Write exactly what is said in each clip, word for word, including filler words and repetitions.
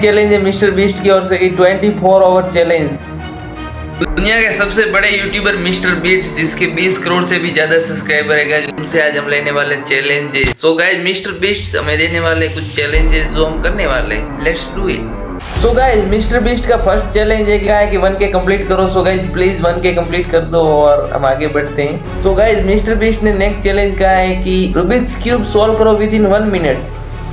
Challenge है mister Beast की ओर से कि ट्वेंटी फोर आवर चैलेंज। दुनिया के सबसे बड़े यूट्यूबर मिस्टर बीस्ट जिसके बीस करोड़ से भी ज्यादा सब्सक्राइबर है गाइस, उनसे आज हम लेने वाले challenges. So guys mister Beast हमें देने वाले कुछ चैलेंजेस जो हम करने वाले, let's do it. So guys mister Beast का फर्स्ट चैलेंज है क्या है कि वन के कंप्लीट करो। So guys please one K complete कर दो और हम आगे बढ़ते हैं। सो गाइस मिस्टर बीस्ट ने नेक्स्ट चैलेंज कहा है कि रूबिक्स क्यूब सॉल्व करो विद इन वन मिनट।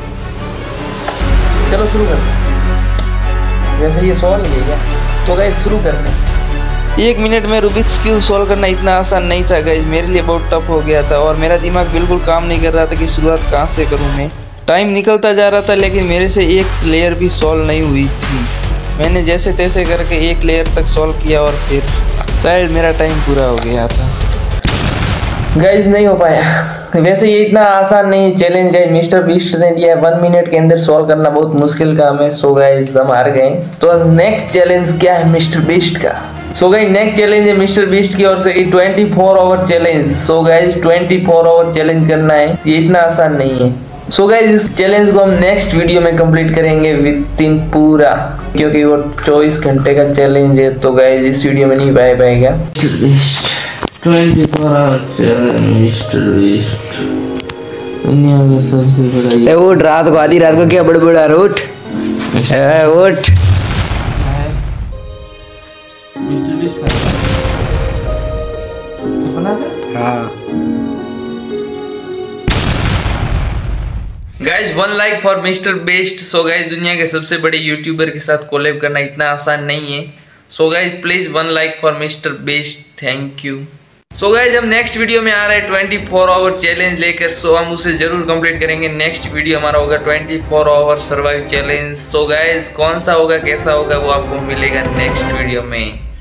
चलो शुरू करते। वैसे ये सॉल्व है क्या? तो गाइस शुरू करते हैं। एक मिनट में रूबिक्स क्यूब सॉल्व करना इतना आसान नहीं था गाइस, मेरे लिए बहुत टफ हो गया था और मेरा दिमाग बिल्कुल काम नहीं कर रहा था कि शुरुआत कहाँ से करूँ मैं। टाइम निकलता जा रहा था लेकिन मेरे से एक लेयर भी सॉल्व नहीं हुई थी। मैंने जैसे तैसे करके एक लेयर तक सॉल्व किया और फिर शायद मेरा टाइम पूरा हो गया था। गाइस नहीं हो पाया। वैसे ये इतना आसान नहीं चैलेंज गाइस, मिस्टर बीस्ट ने दिया है वन मिनट के अंदर सॉल्व करना बहुत मुश्किल काम है। सो गाइस हम हार गए। तो नेक्स्ट चैलेंज क्या है मिस्टर बीस्ट का? सो गाइस नेक्स्ट चैलेंज है मिस्टर बीस्ट की ओर से कि twenty four hour challenge. So guys twenty four hour challenge करना है, ये इतना आसान नहीं है। सो गाइस इस चैलेंज को हम नेक्स्ट वीडियो में कंप्लीट करेंगे विद इन पूरा, क्योंकि वो चौबीस घंटे का चैलेंज है। तो गाइस इस वीडियो में नहीं पाए पाएगा। Twenty four hour challenge mister Beast दुनिया में सबसे बड़ा। ए उठ, रात को आधी रात को क्या बड़बड़ा रहा, उठ ए उठ। मिस्टर बीस्ट का सपना था। हां guys one like for mister Beast. So guys दुनिया के सबसे बड़े यूट्यूबर के साथ कोलैब करना इतना आसान नहीं है। So guys please one like for mister Beast, thank you. So guys हम नेक्स्ट वीडियो में आ रहे हैं ट्वेंटी फोर आवर चैलेंज लेकर। सो हम उसे जरूर कंप्लीट करेंगे। नेक्स्ट वीडियो हमारा होगा twenty four hour survive challenge. So guys कौन सा होगा, कैसा होगा, वो आपको मिलेगा नेक्स्ट वीडियो में।